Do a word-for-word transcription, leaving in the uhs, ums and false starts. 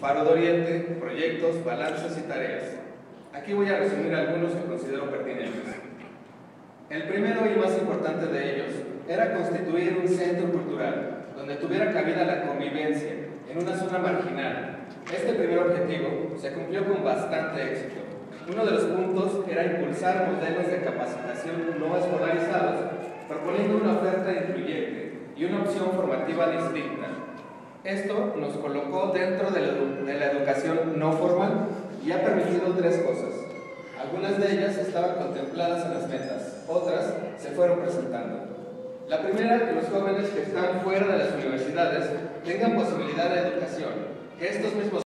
Faro de Oriente, proyectos, balances y tareas. Aquí voy a resumir algunos que considero pertinentes. El primero y más importante de ellos era constituir un centro cultural donde tuviera cabida la convivencia en una zona marginal. Este primer objetivo se cumplió con bastante éxito. Uno de los puntos era impulsar modelos de capacitación no escolarizados, proponiendo una oferta incluyente y una opción formativa distinta. Esto nos colocó dentro de la, de la educación no formal y ha permitido tres cosas. Algunas de ellas estaban contempladas en las metas, otras se fueron presentando. La primera, que los jóvenes que están fuera de las universidades tengan posibilidad de educación, que estos mismos